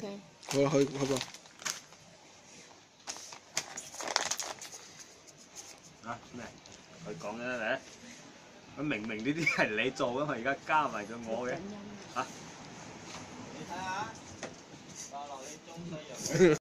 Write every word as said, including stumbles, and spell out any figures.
OK。 好啦，可以好噃。 啊咩？佢講嘅咧，咁明明呢啲係你做嘅嘛，而家加埋咗我嘅嚇。 你睇下，爆落你中西藥。